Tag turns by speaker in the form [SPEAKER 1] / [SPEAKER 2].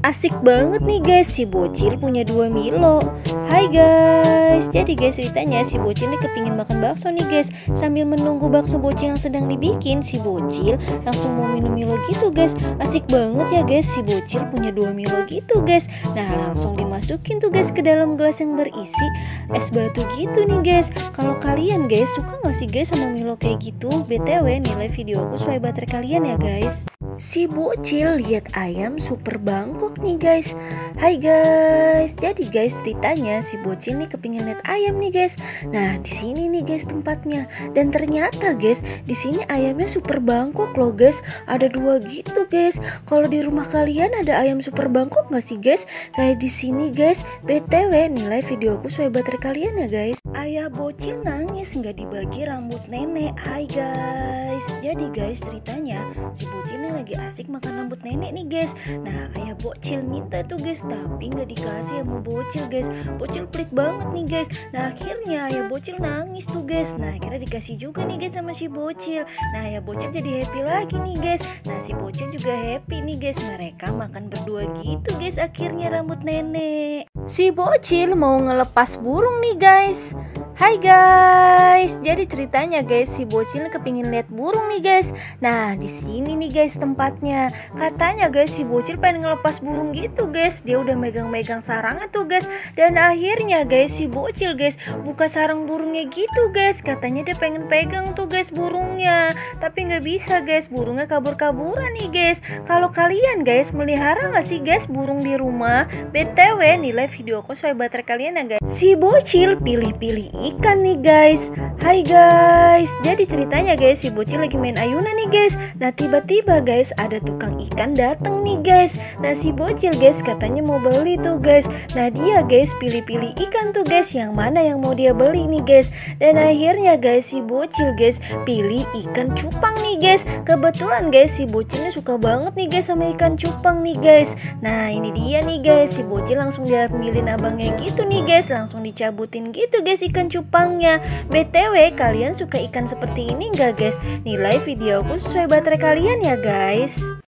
[SPEAKER 1] Asik banget nih guys, si bocil punya dua Milo. Hai guys, jadi guys ceritanya si bocil nih kepingin makan bakso nih guys. Sambil menunggu bakso bocil yang sedang dibikin, si bocil langsung mau minum Milo gitu guys. Asik banget ya guys, si bocil punya dua Milo gitu guys. Nah langsung dimasukin tuh guys ke dalam gelas yang berisi es batu gitu nih guys. Kalau kalian guys suka gak sih guys sama Milo kayak gitu? BTW nilai videoku sesuai baterai kalian ya guys. Si bocil lihat ayam super bangkok nih guys. Hai guys, jadi guys ceritanya si bocil nih kepingin lihat ayam nih guys. Nah di sini nih guys tempatnya, dan ternyata guys di sini ayamnya super bangkok loh guys. Ada dua gitu guys. Kalau di rumah kalian ada ayam super bangkok nggak sih guys? Kayak di sini guys. BTW nilai videoku sesuai baterai kalian ya guys. Ayah bocil nangis nggak dibagi rambut nenek. Hai guys, jadi guys ceritanya si bocil nih lagi asik makan rambut nenek nih guys. Nah ayah bocil minta tuh guys, tapi nggak dikasih sama bocil guys. Bocil pelit banget nih guys. Nah akhirnya ayah bocil nangis tuh guys. Nah akhirnya dikasih juga nih guys sama si bocil. Nah ayah bocil jadi happy lagi nih guys. Nah si bocil juga happy nih guys. Mereka makan berdua gitu guys akhirnya rambut nenek. Si bocil mau ngelepas burung nih guys. Hai guys, jadi ceritanya guys si bocil kepingin lihat burung nih guys. Nah di sini nih guys tempatnya. Katanya guys si bocil pengen ngelepas burung gitu guys. Dia udah megang-megang sarangnya tuh guys. Dan akhirnya guys si bocil guys buka sarang burungnya gitu guys. Katanya dia pengen pegang tuh guys burungnya, tapi nggak bisa guys. Burungnya kabur-kaburan nih guys. Kalau kalian guys melihara nggak sih guys burung di rumah? BTW nilai videoku sesuai baterai kalian ya guys. Si bocil pilih-pilih ikan nih guys. Hai guys, jadi ceritanya guys si bocil lagi main ayunan nih guys. Nah tiba-tiba guys ada tukang ikan dateng nih guys. Nah si bocil guys katanya mau beli tuh guys. Nah dia guys pilih-pilih ikan tuh guys, yang mana yang mau dia beli nih guys. Dan akhirnya guys si bocil guys pilih ikan cupang nih guys. Kebetulan guys si bocilnya suka banget nih guys sama ikan cupang nih guys. Nah ini dia nih guys, si bocil langsung diambilin abangnya gitu nih guys. Langsung dicabutin gitu guys ikan cupangnya. BTW kalian suka ikan seperti ini enggak guys? Nilai videoku sesuai baterai kalian ya guys.